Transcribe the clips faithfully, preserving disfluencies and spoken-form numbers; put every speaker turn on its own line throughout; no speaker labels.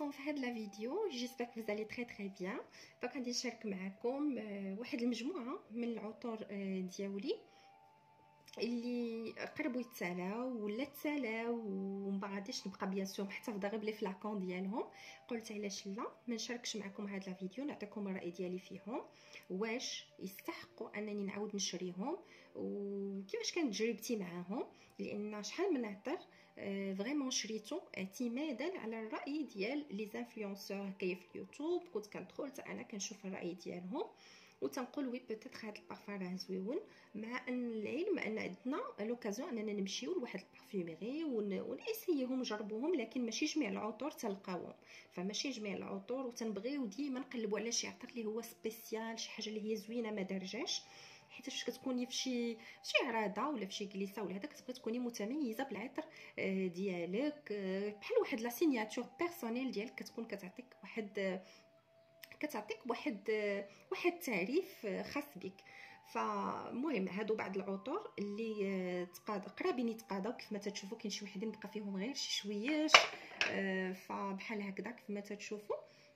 بكم في هذا الفيديو. جيسبر que vous allez très très bien. دونك غادي نشارك معكم واحد المجموعه من العطور ديالي اللي قربوا يتسالاو ولا تسالاو وما غاديش نبقى بيان سور محتفظه غير بلي فلاكون ديالهم. قلت علاش لا ما نشاركش معكم هذا الفيديو، نعطيكم الراي ديالي فيهم، واش يستحقوا انني نعاود نشريهم وكيفاش كانت تجربتي معاهم، لان شحال من عطر فريمون شريتو اعتمادا على الراي ديال لي زانفلونسور هكايا في اليوتيوب. كنت كندخل انا كنشوف الراي ديالهم وتنقول وي بوتيتر هذا البارفان راه زويون، مع ان العلم ان عندنا لوكازيون اننا نمشيو لواحد البارفيوميري ونسيهم نجربوهم، لكن ماشي جميع العطور تلقاوهم، فماشي جميع العطور وتنبغيو ديما نقلبوا على شي عطر اللي هو سبيسيال، شي حاجه اللي هي زوينه ما دارجاش، حيت فاش كتكوني في شي شي عراضه ولا في شي كليسه ولا هذا كتبغي تكوني متميزه بالعطر ديالك، بحال واحد لا سيناتور بيرسونيل ديالك كتكون كتعطيك واحد كتعطيك واحد واحد تعريف خاص بك. فمهم هادو بعض العطور اللي تقاد قرابين يتقاداو كيف ما تتشوفوا. كاين شي وحدين بقى فيهم غير شي شويش، فبحال هكذا كيف ما تتشوفوا،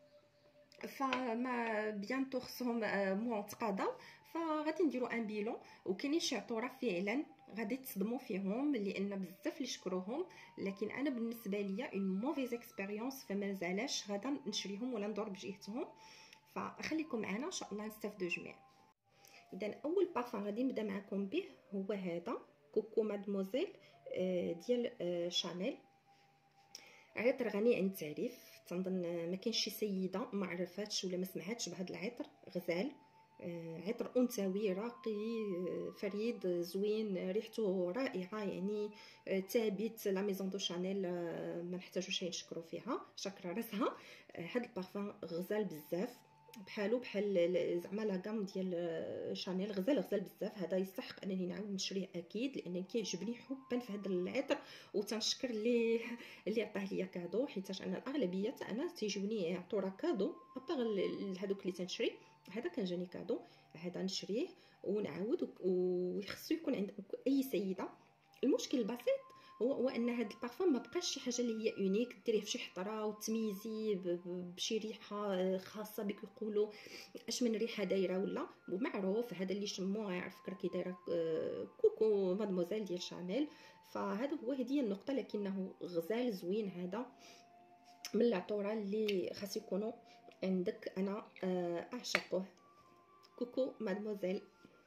فما بيانتو خصهم مو تقاداو، فغادي نديرو ان بيلون. وكاينين شي عطور فعلا غادي تصدموا فيهم لان بزاف اللي شكروهم، لكن انا بالنسبه ليا اون موفيز اكسبيريونس، فما زالاش غادا نشريهم ولا ندور بجهتهم. فخليكم معنا ان شاء الله نستافدوا جميع. اذا اول بارفان غادي نبدا معكم به هو هذا كوكو مادموزيل ديال شانيل. عطر غني عن التعريف، تنظن ما كاينش شي سيده ما عرفاتش ولا ما سمعتش بهذا العطر. غزال، عطر انثوي راقي فريد زوين، ريحته رائعه، يعني ثابت لا ميزون دو شانيل ما نحتاجوش نشكروا فيها، شكرا راسها. هذا البارفان غزال بزاف، بحالو بحال زعما لا غام ديال شانيل، غزال غزال بزاف. هذا يستحق انني نعاود نشريه اكيد، لان كيعجبني حبا في هذا العطر، وتنشكر اللي اللي عطاه ليا كادو، حيت انا الاغلبيه انا تيجوني عطوره كادو ابار هذوك اللي تنشري. هذا كان جاني كادو، هذا نشريه ونعاود، ويخصو يكون عند اي سيده. المشكل البسيط هو هو ان هذا البارفان ما بقاش شي حاجه اللي هي يونيك ديريه في شي حطره وتميزي بشي ريحه خاصه بك، يقولوا اش من ريحه دايره ولا معروف. هذا اللي شموه يعرف كي دايره كوكو مادموزيل ديال شانيل، فهذا هو هذه النقطه. لكنه غزال زوين، هذا من العطوره اللي خاص يكونوا عندك، انا اعشقه كوكو مادموزيل.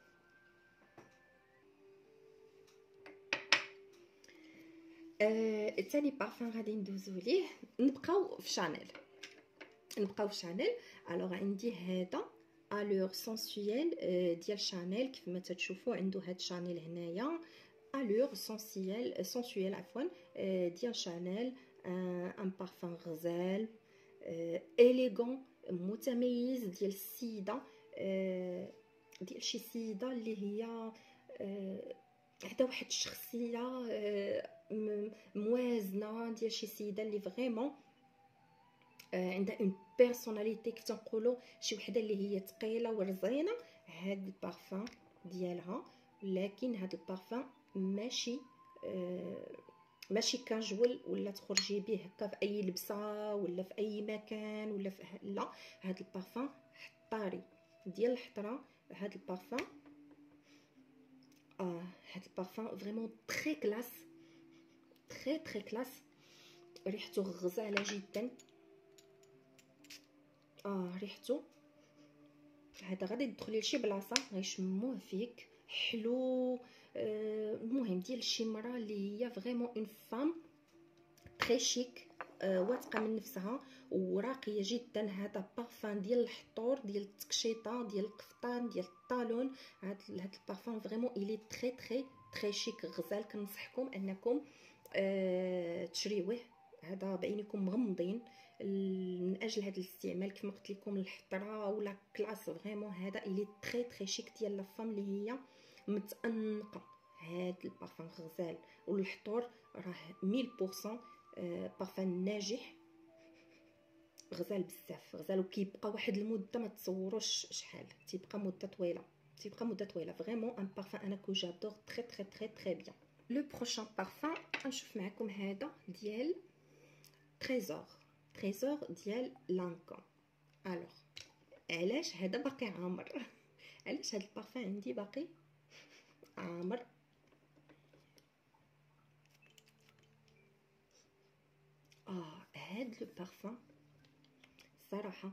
آه، الثاني بارفان غادي ندوزو ليه، نبقاو في شانيل نبقاو في شانيل. الوغ عندي هذا الور سونسييل ديال شانيل، كيف ما تتشوفوا عنده هاد شانيل هنايا الور سونسييل سونسييل عفوا ديال شانيل. ان بارفان غزال اليغون متميز ديال السيده، ديال شي سيده اللي هي عندها واحد الشخصيه موازنه، ديال شي سيده اللي فريمون عندها اون بيرسوناليتي، كي تنقولوا شي وحده اللي هي ثقيله ورزينه. هاد البارفان ديالها، لكن هاد البارفان ماشي ماشي كاجوال ولا تخرجي به هكا في اي لبسه ولا في اي مكان ولا في لا. هاد البارفان حطاري ديال الحطره. هاد البارفان اه هاد البارفان فريمون تري كلاس تري تري كلاس، ريحته غزاله جدا. اه ريحته هذا غادي تدخلي لشي بلاصه غيشموه فيك حلو. آه المهم ديال شي مرا اللي هي فريمون اون فام تري شيك، آه واثقه من نفسها وراقيه جدا. هذا بارفان ديال الحطور ديال التكشيطه ديال القفطان ديال الطالون. هذا هذا البارفان فريمون الي تري تري تري شيك غزال. كنصحكم انكم آه تشريوه. هذا بعينكم مغمضين من اجل هذا الاستعمال، كما قلت لكم الحطره ولا كلاس فريمون. هذا الي تري تري شيك ديال لا فام اللي هي متانقه. هذا البارفان غزال والحطور راه مية بالمية بارفان ناجح، غزال بزاف غزال، وكيبقى واحد المده ما تصوروش شحال تيبقى مده طويله تيبقى مده طويله فريمون. ان بارفان انا كو جادور تري تري تري تري بيان. لو بروشان بارفان غنشوف معكم هذا ديال تريزور. تريزور ديال لانكوم. الوغ علاش هذا باقي عامر؟ علاش هذا البارفان عندي باقي عامر؟ اه هاد لو بارفان صراحه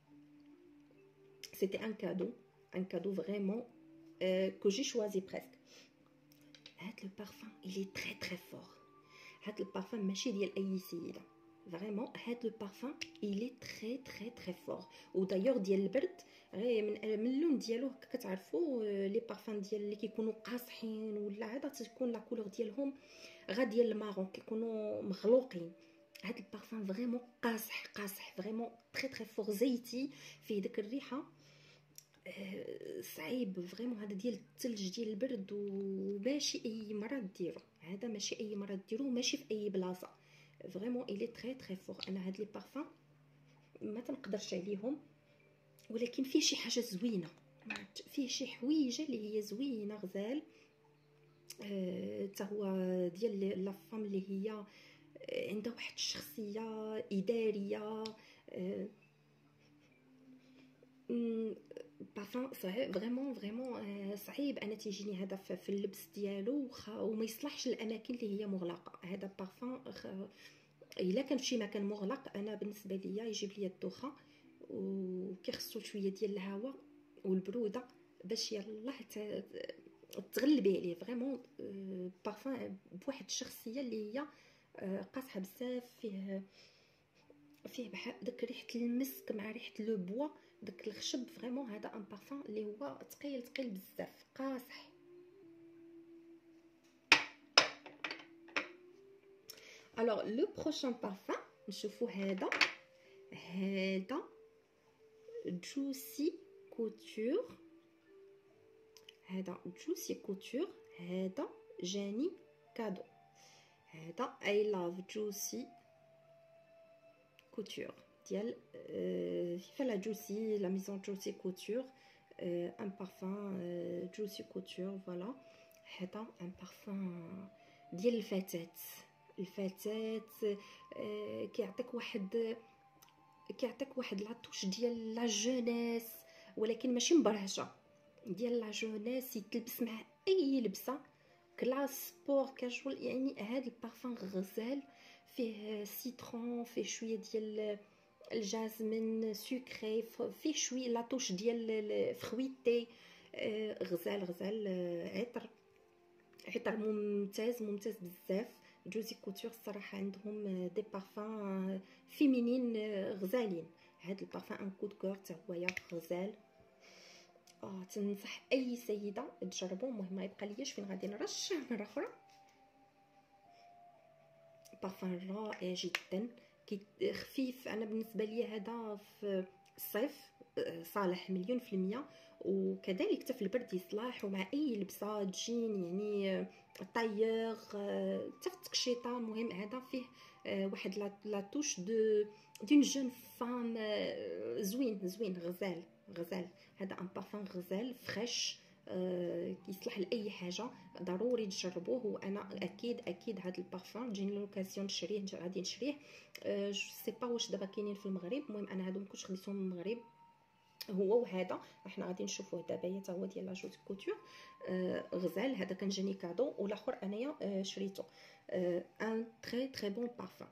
سيتي ان كادو ان كادو فريمون كو جي شوازي بريسك. هاد لو بارفان il est très très fort. هاد البارفان ماشي ديال اي سيده فريمون. هاد لو بارفان il est très très très fort. ودايوغ ديال البرد غير من من اللون ديالو كتعرفوا لي بارفان ديال اللي كيكونوا قاصحين ولا عاده تكون لا كولور ديالهم غا ديال المارون كيكونوا مغلوقين. هاد البارفان فريمون قاصح قاصح فريمون تري تري فور زيتي فيه ديك الريحه أه صعيب فريمون. هذا ديال الثلج ديال البرد وماشي اي مره ديرو. هذا ماشي اي مره ديرو ماشي في اي بلاصه فريمون الي تري تري فور. انا هاد لي بارفان ما تنقدرش عليهم ولكن فيه شي حاجه زوينه فيه شي حويجه اللي هي زوينه غزال. حتى أه هو ديال لا فام اللي هي عندها واحد الشخصيه اداريه. أه بارفان صعيب فريمون فريمون صعيب انا تيجيني هذا في اللبس ديالو وما يصلحش الاماكن اللي هي مغلقه. هذا بارفان الا كان في شي مكان مغلق انا بالنسبه ليا يجيب لي الدوخه وكيخصو شويه ديال الهواء والبروده باش يلاه تغلبي عليه. فريمون بارفان بواحد الشخصيه اللي هي قاصحه بزاف. فيه فيه بحال داك ريحه المسك مع ريحه لو بوا داك الخشب. فريمون هذا ان بارفان اللي هو ثقيل ثقيل بزاف قاصح. الوغ لو بروشان بارفان نشوفوا هذا هذا جوسي كوتور. هذا جوسي كوتور. هذا جاني كادو. هذا اي لاف جوسي كوتور ديال فيفا جوسي لا ميزون جوسي كوتور. ان بارفان جوسي كوتور فوالا. هذا ان بارفان ديال الفتاه. الفتاه كيعطيك واحد كيعطيك واحد لاطوش ديال لا جونيس ولكن ماشي مبرهجه ديال لا جونيس يتلبس مع اي لبسه كلاس سبور كاجوال. يعني هذا البارفان غزال فيه سيترون فيه شويه ديال الجازمين سكري فيه شويه لاطوش ديال الفرويتي. غزال غزال عطر عطر ممتاز ممتاز بزاف. جوزي كوتور الصراحه عندهم دي بارفان فيمينين غزالين. هاد البارفان ان كود كور حتى هو غزال. اه تنصح اي سيده تجربوا. المهم ما يبقى لياش فين غادي نرش مره اخرى. بارفان رائع جدا خفيف. انا بالنسبه لي هذا في الصيف صالح مليون في المية وكذلك حتى في البرد يصلح ومع اي لبسه تجين يعني طايغ حتى في التقشيطه. المهم هذا فيه واحد لا توش دو دون جون فام زوين زوين غزال غزال. هذا ان بارفان غزال فريش كيصلح لاي حاجه ضروري تجربوه. وانا اكيد اكيد هذا البارفان جيني لوكاسيون نشريه غادي نشريه. جو سي با واش دابا كاينين في المغرب. المهم انا هادو مكنتش خديتهم من المغرب هو وهذا احنا غادي نشوفوه دابا حتى هو ديال لا جوز كوتور غزال. هذا كان جاني كادو والاخر انايا شريته. ان تري تري بون بارفان.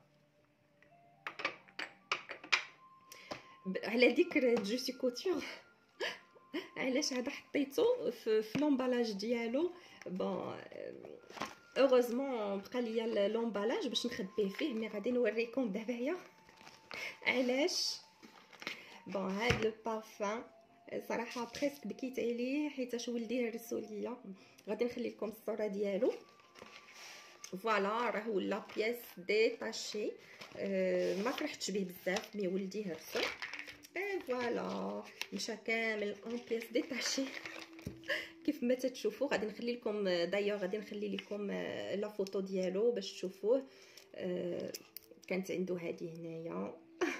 على ذكر جوسي كوتور علاش هذا حطيته في, في لومبالاج ديالو. بون اوغوزمون بقى ليا لومبالاج باش نخبيه فيه مي غادي نوريكم دابايا علاش. بون هاد لو بارفان صراحه بريسك بكيت عليه حيت ولدي هرسو ليا. غادي نخلي لكم الصوره ديالو. فوالا راه ولا بياس ديتاشي. أه ما فرحتش به بزاف مي ولدي هرسو. اي فوالا مشى كامل اون بياس ديتاشي كيف ما تتشوفوا. غادي نخلي لكم دايوغ غادي نخلي لكم لا فوتو ديالو باش تشوفوه. أه كانت عنده هذه هنايا.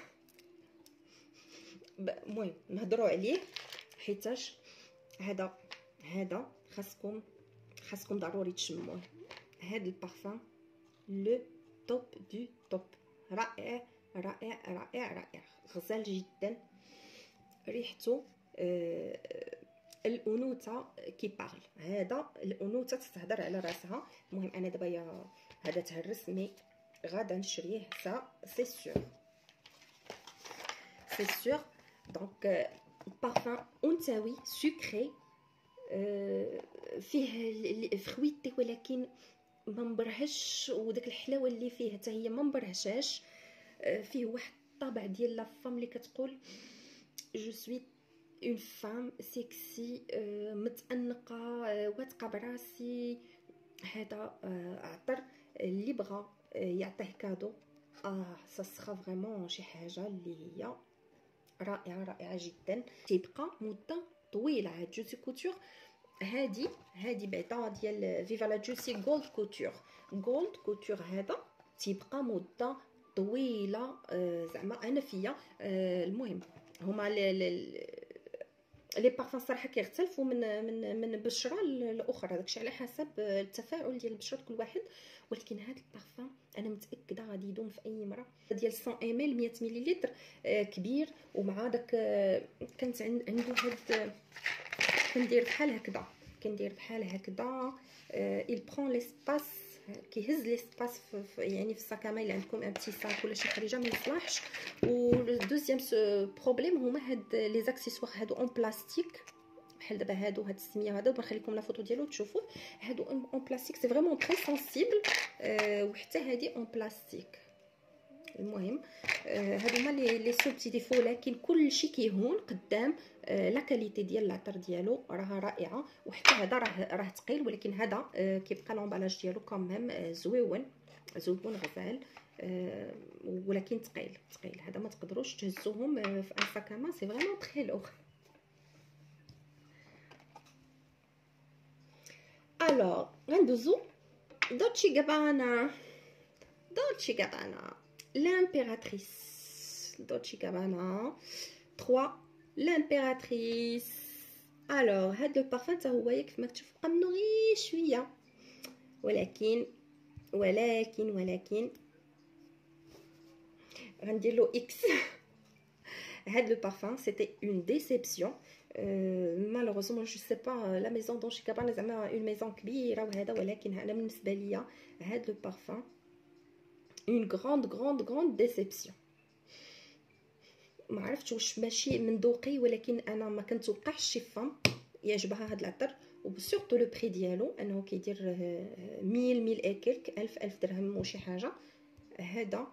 المهم نهضروا عليه حيتاش هذا هذا خاصكم خاصكم ضروري تشموه. هذا البارفان لو توب دو توب رائع رائع رائع رائع، غزال جدا، ريحته آه الانوثه كي بارل. هذا الانوثه تتهضر على راسها. المهم انا دابا يا هذا تهرس مي غادا نشريه سا سي سور سي سور. دونك بارفان انثوي سكري، آه فيه فرويتي ولكن ما مبرهش، وداك الحلاوه اللي فيه حتى هي ما مبرهشاش. آه فيه واحد الطابع ديال لا فام اللي كتقول جو سوي اون فام سيكسي، آه متانقه، آه واثقه براسي. هذا آه عطر اللي بغى آه يعطيه كادو اه سا فريمون شي حاجه اللي هي رائعه رائعه جدا. تيبقى مده طويله. هاد جوسي كوتور هادي هادي بعدا ديال فيفا لا جوسي جولد كوتور. جولد كوتور هذا تيبقى مده طويله، آه زعما انا فيا. آه المهم هما لي بارفان صراحه كيختلفوا من من من بشره لاخرى، داكشي على حسب التفاعل ديال بشره كل واحد. ولكن هذا البارفان انا متاكده غادي يدوم في اي مرة. ديال مية ام مية مليلتر، آه كبير، ومع داك آه كانت عنده هاد كندير بحال هكذا كندير بحال هكذا il prend l'espace، كيهز ليسباس يعني في الساكامه. اللي عندكم ان بتي ساك ولا شي حاجه ما يصلحش. و دوزيام بروبليم هما هاد لي زاكسيسوار هادو اون بلاستيك، بحال دابا هادو هاد السميه هذا بنخليكم لا فوتو ديالو تشوفوه. هادو اون بلاستيك سي فريمون تري سنسيبل، أه وحتى هادي اون بلاستيك. المهم آه هادو هما لي لي سو بتي ديفو، لكن كلشي كيهون قدام آه لا كاليتي ديال العطر ديالو راها رائعه. وحتى هذا راه راه ثقيل، ولكن هذا آه كيبقى لومبالاج ديالو كوميم آه زويون زويون غزال، آه ولكن ثقيل ثقيل. هذا ما تقدروش تهزوهم آه في ان ساكاما، سي فريمون تري لوغ. الوغ غندوزو دولتشي غابانا. دولتشي غابانا l'impératrice. Dolce Gabbana trois l'impératrice. alors هاد لو بارفان حتى هو كيف ما كتشوفوا بقى منو غير شويه، ولكن ولكن ولكن غندير له اكس. هاد لو بارفان سيتي اون ديسيبسيون. مالوغوزمون جو سي با لا ميزون دولتشي غابانا زعما اون ميزون كبيره وهذا، ولكن انا بالنسبه ليا هاد لو بارفان une grande grande grande déception. ما عرفتش واش ماشي من ذوقي، ولكن انا ما كنتوقعش شي فام يعجبها هذا العطر، وبسورتو لو بري ديالو انه كيدير مية مية اكلك الف الف درهم وشي حاجه. هذا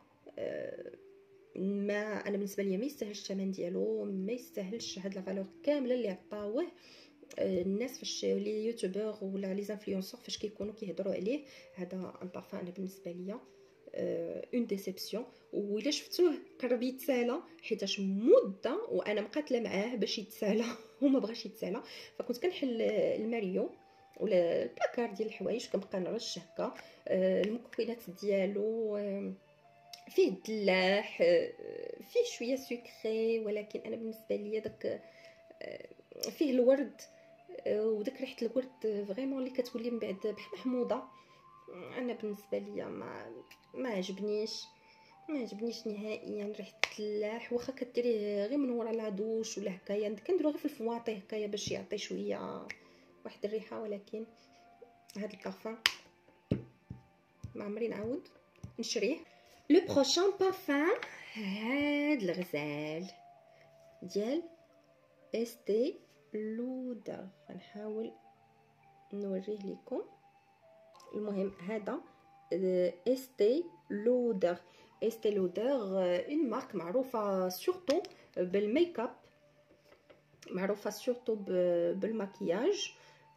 ما انا بالنسبه لي ما يستاهلش الثمن ديالو، ما يستاهلش هاد لا فالور كامله اللي عطاوه الناس فاش لي يوتيوبر ولا لي انفلونسور فاش كيكونوا كيهضروا عليه. هذا ان بارفان انا بالنسبه ليا اون ديسيبسيون. وإلا شفتوه قرب يتسالى حيتاش مده وانا مقاتله معاه باش يتسالى وما بغاش يتسالى، فكنت كنحل الماريو ولا البلاكار ديال الحوايج كنبقى نرش هكا. المكونات ديالو فيه الدلاح، فيه شويه سكري، ولكن انا بالنسبه ليا داك فيه الورد، وداك ريحه الورد فريمون اللي كتولي من بعد بحال محموضه. انا بالنسبه ليا ما ما عجبنيش ما عجبنيش نهائيا ريحه التلاح. واخا كديريه غير من ورا لا دوش ولا هكايا، كنديرو غير في الفواطي هكايا باش يعطي شويه واحد الريحه، ولكن هاد البارفان ما عمري نعاود نشريه. لو بروشون بارفان هاد الغزال ديال استي لودر، غنحاول نوريه لكم. المهم هذا استي لودر. استي لودر اون مارك معروفه سورتو بالميك اب، معروفه سورتو بالماكياج،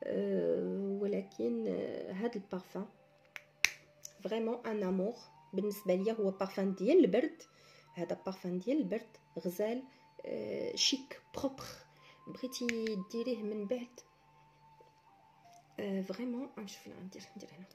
ولكن هذا البارفان فريمون ان امور بالنسبه ليا. هو بارفان ديال البرد، هذا بارفان ديال البرد غزال شيك بروبر. بغيتي ديريه من بعد فريمون نشوف ندير ندير هنا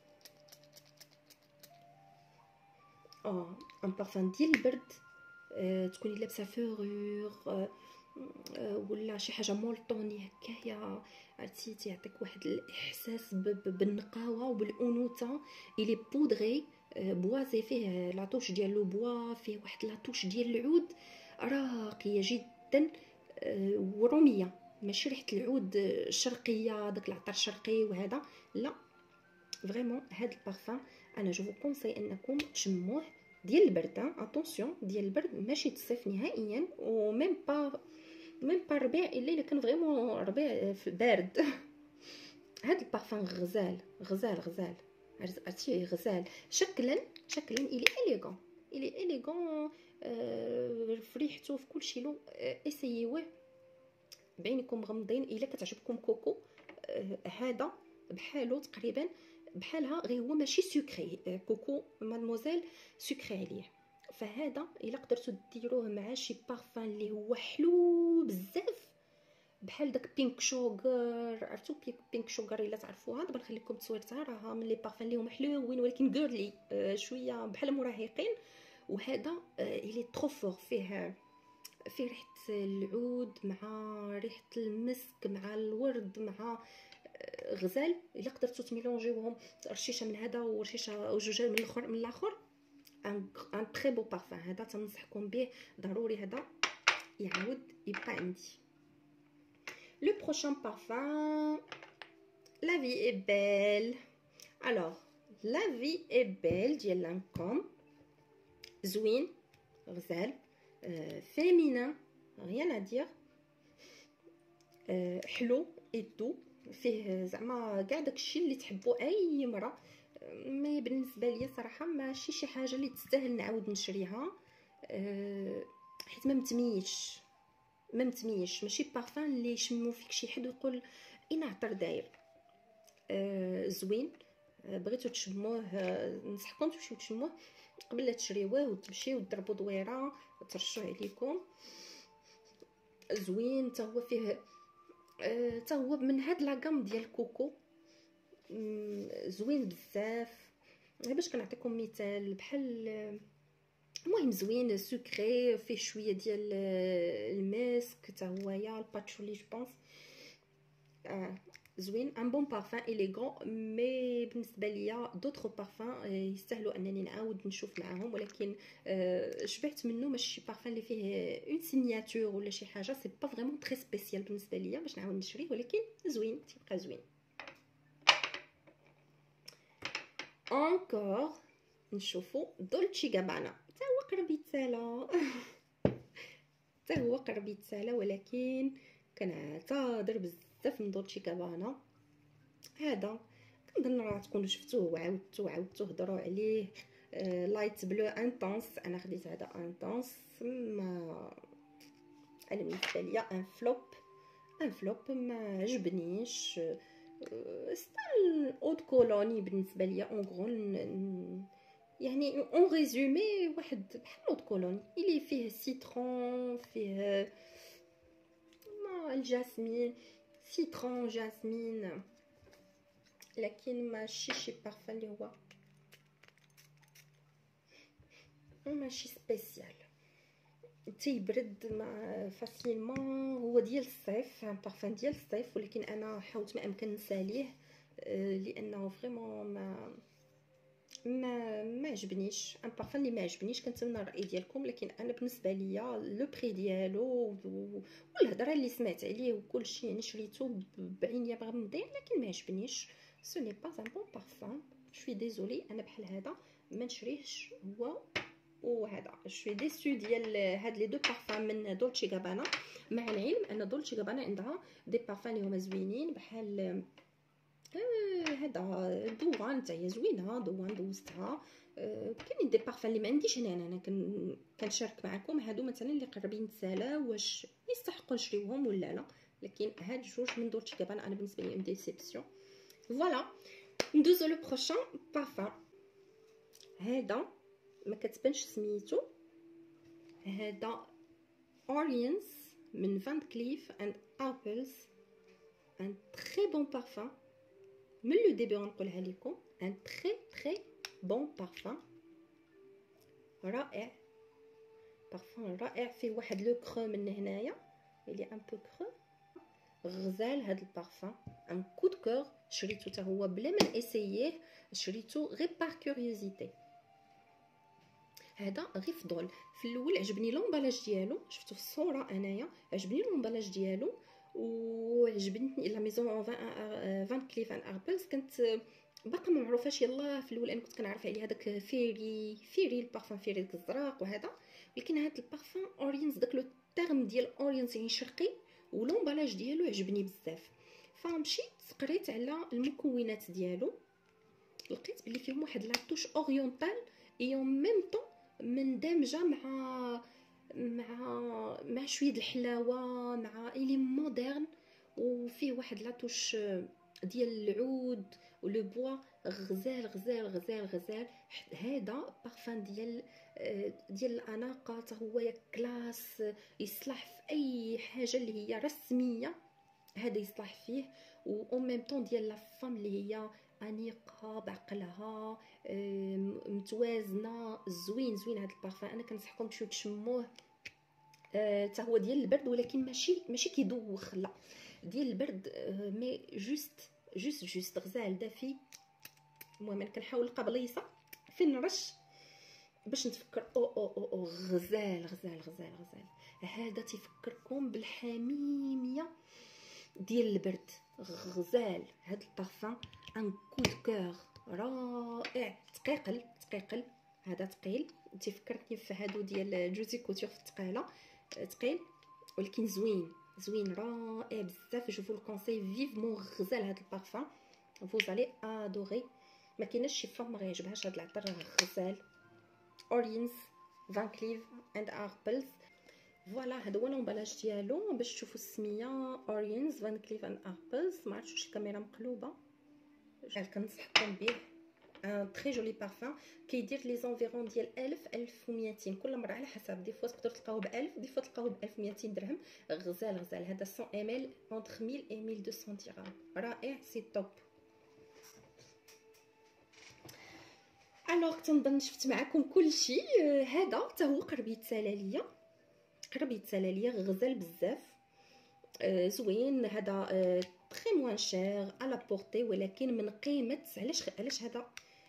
اه ان بارفان ديال البرد. أه تكوني لابسه فورور أه أه ولا شي حاجه مولطوني هكايا، عرفتي تيعطيك واحد الاحساس بالنقاوه وبالانوثه. الي بودغي بوازي، فيه لاطوش ديال لو بوا، فيه واحد لاطوش ديال العود راقيه جدا وروميه، ماشي ريحه العود شرقيه داك العطر الشرقي وهذا، لا فريمون. هاد البارفان انا جو كونساي انكم تشموه ديال البرد، اتونسيون ديال البرد ماشي الصيف نهائيا، وميم با ميم با الربيع الا الا كان فريمون ربيع بارد. هاد البارفان غزال غزال غزال عرفتي غزال، شكلا شكلا الي اليغون الي اليغون آه في ريحته في كلشي لو آه اسيوه بعينكم مغمضين. الا كتعجبكم كوكو آه هذا بحالو تقريبا بحالها، غير هو ماشي سكري. آه كوكو مادموزيل سكري عليه، فهذا الا قدرتوا ديروه مع شي بارفان اللي هو حلو بزاف بحال داك بينك شوغر، عرفتوا بينك شوغر الا تعرفوها. دابا نخليكم تصويرتها، راها من لي بارفان اللي هما حلوين ولكن غيرلي آه شويه بحال مراهقين. وهذا آه الي ترو فور، فيه فيه ريحه العود مع ريحه المسك مع الورد مع آه غزال. الا قدرتوا تميلونجيوهم رشيشه من هذا ورشيشه وجوج من الاخر من الاخر، ان ان تري بو بارفان. هذا تنصحكم به ضروري، هذا يعاود يبقى عندي. Le prochain parfum, La vie est belle. Alors, La vie est belle ديال لانكوم، زوين غزال euh, féminin rien à dire euh, حلو ايدو، فيه زعما كاع داكشي اللي تحبوا اي مرة. مي بالنسبه ليا صراحه ماشي شي حاجه اللي تستاهل نعاود نشريها أه حيت ما متميش ما متميش ماشي بارفان اللي يشمو فيك شي حد ويقول اين عطر داير. أه زوين، أه بغيتو تشموه أه ننصحكم تمشيو تشموه قبل لا تشريوه وتمشيو تضربوا دويره وترشوه عليكم. زوين حتى هو، فيه حتى أه هو من هاد لاكام ديال كوكو زوين بزاف. باش كنعطيكم مثال بحال المهم زوين سكري، فيه شويه ديال المسك حتى هو يا الباتشولي جو بونس. آه زوين ان بون بارفان اليغون. مي بالنسبه ليا دوطخ بارفان يستاهلوا انني نعاود نشوف معاهم، ولكن آه شبعت منه. ماشي شي بارفان اللي فيه اون سيناتور ولا شي حاجه، سي با فريمون تري سبيسيال بالنسبه ليا باش نعاود نشريه، ولكن زوين تيبقى زوين. انكور نشوفوا دولتشي غابانا، حتى هو قرب يتسالى حتى هو قرب يتسالى، ولكن كنعتذر بزاف من دولتشي غابانا. هذا كنظن راه تكونوا شفتوه وعاودتو وعاودتو هضروا عليه. آه لايت بلو انتونس، انا خديت هذا انتونس، ما انا بالنسبه ليا ان فلوب ان فلوب ما عجبنيش. ستايل اود كولوني بالنسبه ليا اون غرون، يعني اون ريزومي واحد بحال اود كولوني اللي فيه سيترون، فيه ما الجاسمين، سيترون جاسمين، لكن ماشي شي بارفان اللي هو ماشي سبيسيال. تيبرد مع فاسيلمون، هو ديال الصيف، بارفان ديال الصيف، ولكن انا حاولت ما امكن نساليه لانه فريمون ما ما ما عجبنيش. ان بارفان اللي ما عجبنيش. كنتمنى الراي ديالكم، لكن انا بالنسبه ليا لو بري ديالو والهضره اللي سمعت عليه وكلشي، يعني شريته بعينيا مغمضين لكن ما عجبنيش. سو ني با ان بون بارفان، شوي ديزولي انا بحال هذا ما نشريهش هو وهذا. شوي ديسو ديال هاد لي دو بارفان من دولتشي غابانا، مع العلم ان دولتشي غابانا عندها دي بارفان اللي هما زوينين بحال آه هذا دوان حتى هي زوينه، دوان دوزتها. آه كاينين دي بارفان اللي ما عنديش هنا، انا كن كنشارك معكم هادو مثلا اللي قربين نتسالى واش يستحقوا نشريوهم ولا لا. لكن هاد جوج من دولتشي غابانا انا بالنسبه لي ام ديسيبسيون. فوالا ندوزو لو بروشان بارفان. هذا ما كتبانش سميتو، هذا اورينز من فان كليف اند ابلز، ان تري بون بارفان. من لو ديبي غنقولها لكم، ان تري تري بون بارفان، رائع، بارفان رائع. فيه واحد لو كرو من هنايا اللي ان بو كرو، غزال هذا البارفان، ان كود كور. شريته حتى هو بلا ما نسييه، شريته غير بار كوريوزيتي. هذا غير فضول. في الاول عجبني لومبالاج ديالو، شفتو في الصوره انايا عجبني لومبالاج ديالو وعجبتني لا ميزون فان كليف ان اربلز. كنت باقا ما معروفاش يلا في الاول، انا كنت كنعرف عليه هذاك فيري فيري البارفان فيري داك الزراق وهذا، ولكن هذا البارفان اورينز داك لو تيرم ديال اورينز يعني شرقي، ولومبالاج ديالو عجبني بزاف. فمشيت قريت على المكونات ديالو، لقيت بلي فيهم واحد لاتوش اورينتال اي اون ميم طون مندمجه مع مع مع شويه الحلاوه، مع الي مودرن، وفيه واحد لاتوش ديال العود ولو بوا. غزال غزال غزال غزال. هذا بارفان ديال ديال الاناقه، حتى هو يا كلاس، يصلح في اي حاجه اللي هي رسميه، هذا يصلح فيه. و اون ميم طون ديال لا فام اللي هي انيقه بعقلها، متوازنه، زوين زوين هذا البارفان. انا كنصحكم تمشيو تشموه، حتى هو ديال البرد ولكن ماشي ماشي كيدوخ، لا ديال البرد، مي جوست جوست جوست غزال دافي. المهم انا كنحاول نلقى بليصه فين نرش باش نتفكر. او او او, أو غزال غزال غزال غزال. هذا تيفكركم بالحميميه ديال البرد. غزال هذا البارفان ان كو دو كور رائع. تقيقل تقيقل، هذا ثقيل، تيفكرني في هادو ديال جوزي كوتور في الثقاله، ثقيل ولكن زوين زوين رائع بزاف. جو فو الكونساي فيفمون غزال هذا البارفان، فوز علي ادوري. ما كايناش شي فام ما غيعجبهاش هذا العطر. غزال اورينز فان كليف اند اربلز. فوالا هذا هو لومبالاج ديالو باش تشوفوا السميه اورينز فان كليف اند اربلز. ما عرفتش واش الكاميرا مقلوبه، كنصحكم به. ان تري جولي بارفان، كيدير لي زونفيرون ديال ألف ألف ومئتين كل مره على حسب. دي فوا تقدروا تلقاوه ب ألف، دي فوا تلقاوه ب ألف ومئتين درهم. غزال غزال. هذا مية ام ال اونتر مية و مية ومئتين درهم، رائع سي توب. الوغ تنظن شفت معكم كلشي. هذا حتى هو قرب يتسالى ليا، قرب يتسالى ليا، غزال بزاف، زوين. هذا تري موان شير على بورتي، ولكن من قيمه. علاش علاش هذا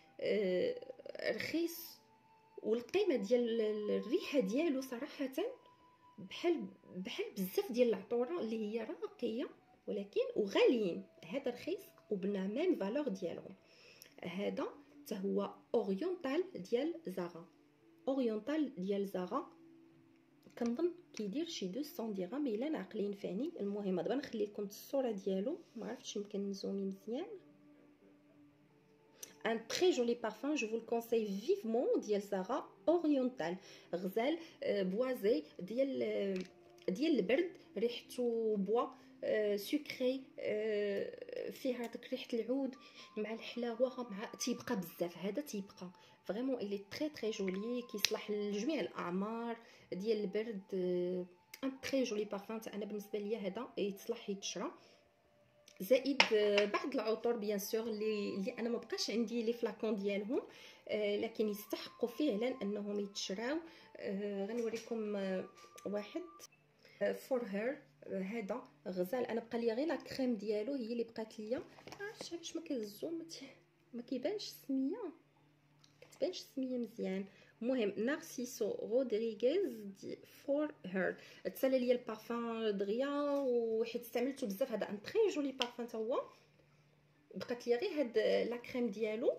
رخيص؟ والقيمه ديال الريحه ديالو صراحه بحال بحال بزاف ديال العطوره اللي هي راقيه ولكن وغاليين. هذا رخيص وبنا ميم فالور ديالهم. هذا حتى هو اورينتال ديال زارا، اورينتال ديال زارا كنظن كيدير شي مئتين درهم الا عاقلين فاني. المهم دابا نخلي لكم الصوره ديالو، ما عرفتش يمكن نزومي مزيان. ان تري جولي بارفان، جو فو الكونساي فيفمون ديال زارا اورينتال. غزال بوازي ديال ديال البرد، ريحته بوا سكري، فيه هذيك ريحه العود مع الحلاوه، مع تيبقى بزاف. هذا تيبقى فريمون الي تري تري جولي، كيصلح لجميع الاعمار ديال البرد. ان تري جولي بارفان. انا بالنسبه ليا هذا يتصلح يتشرى، زائد بعض العطور بيان سور اللي اللي انا ما بقاش عندي لي فلاكون ديالهم، لكن يستحقوا فعلا انهم يتشراو. غنوريكم واحد فور هير. هذا غزال. انا بقى لي غير لا كريم ديالو هي اللي بقات ليا. عرفتش علاش ما كيزوم، ما كيبانش السميه، كتبانش السميه مزيان. المهم نارسيسو رودريغيز دي فور هير. تسالى ليا البارفان دغيا، وحيت استعملته بزاف. هذا ان تري جولي بارفان تا هو. بقات لي غير هاد لا كريم ديالو،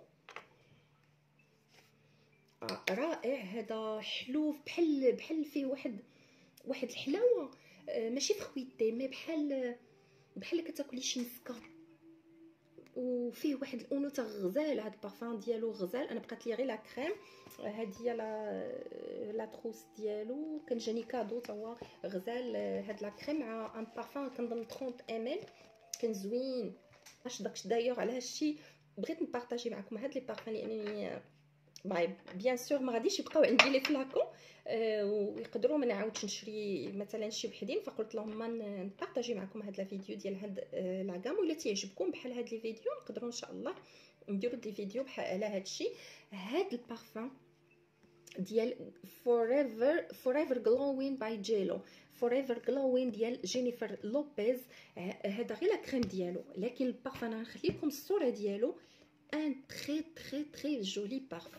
آه رائع. هذا حلو بحال بحال فيه واحد واحد الحلاوه، آه ماشي فخويتي، مي بحال بحال كتاكلي شي مسكه، وفيه واحد الانوثه غزال. هاد البارفان ديالو غزال. انا بقات لي غير لا كريم، هذه هي لا لا تروس ديالو، كان جاني كادو تا هو غزال. هاد لا كريم مع ان بارفان كنظن ثلاثين ام ال، كان زوين. اش داكش دايوغ على هادشي بغيت نبارطاجي معكم هاد لي بارفان، لانني باي بيان سور ما غاديش يبقاو عندي لي فلاكون، أه ويقدروا ما نعاودش نشري مثلا شي وحدين. فقلت لهم نبارطاجي معكم هاد لا فيديو ديال هاد أه لا غام. ولا تيعجبكم بحال هاد لي فيديو نقدروا ان شاء الله نديروا دي فيديو بحال على هادشي. هاد البارفان ديال فوريفر فوريفر غلوين باي جيلو، فوريفر غلوين ديال جينيفر لوبيز. هذا غير لا كريم ديالو، لكن البارفان غنخلي لكم الصوره ديالو. ان تري تري تري جولي بارفان.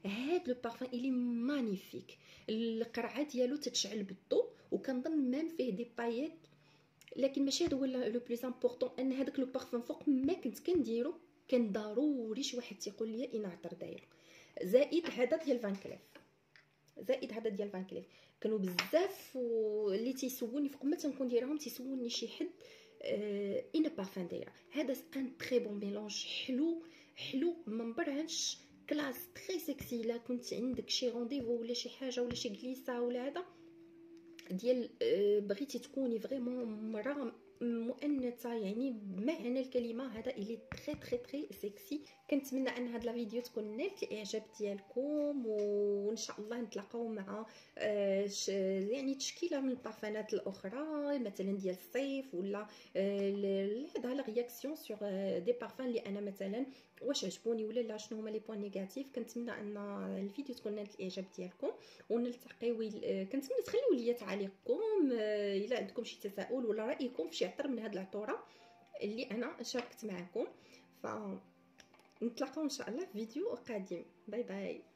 هاد لو بارفان الي مانيفيك، القرعه ديالو تتشعل بالضوء، وكنظن ميم فيه دي بايات، لكن ماشي هذا هو لو بليز امبورطون، ان هذاك لو بارفان فوق ما كنت كنديرو كان ضروري شي واحد تيقول لي اين عطر دايرو. زائد هذا ديال فان كليف، زائد هذا ديال فان كليف كانوا بزاف اللي تيسولني فوق ما تنكون دايرهم، تيسولني شي حد آه اين بارفان دايره. هذا ان تري بون ميلونج، حلو حلو ما مبرهنش، كلاس تري سكسي. لا كنت عندك شي رونديفو ولا شي حاجه ولا شي كليسه ولا هذا ديال آه بغيتي تكوني فريمون مرا مؤنثه يعني بمعنى الكلمه، هذا الي تري تري تري سكسي. كنتمنى ان هاد لا فيديو تكون نالت الاعجاب ديالكم، وان شاء الله نتلاقاو مع آه يعني تشكيله من البارفانات الاخرى مثلا ديال الصيف، ولا آه هذا لا رياكسيون سور دي بارفان اللي انا مثلا واش عجبوني ولا لا، شنو هما لي بوين نيجاتيف. كنتمنى ان الفيديو تكون نالت الاعجاب ديالكم، ونلتقيو. كنتمنى تخليو لي تعليقكم الا عندكم شي تساؤل ولا رايكم في شي عطر من هاد العطوره اللي انا شاركت معكم. ف نتلاقاو ان شاء الله في فيديو قادم. باي باي.